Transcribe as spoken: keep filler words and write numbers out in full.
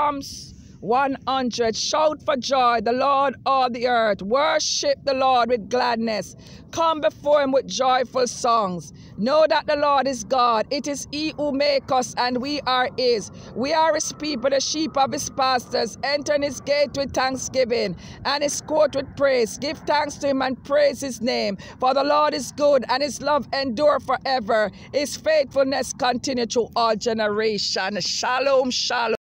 Psalms one hundred. Shout for joy, the Lord, all the earth. Worship the Lord with gladness. Come before him with joyful songs. Know that the Lord is God. It is he who make us, and we are his. We are his people, the sheep of his pastors. Enter in his gate with thanksgiving and his court with praise. Give thanks to him and praise his name. For the Lord is good, and his love endure forever. His faithfulness continue to all generations. Shalom, shalom.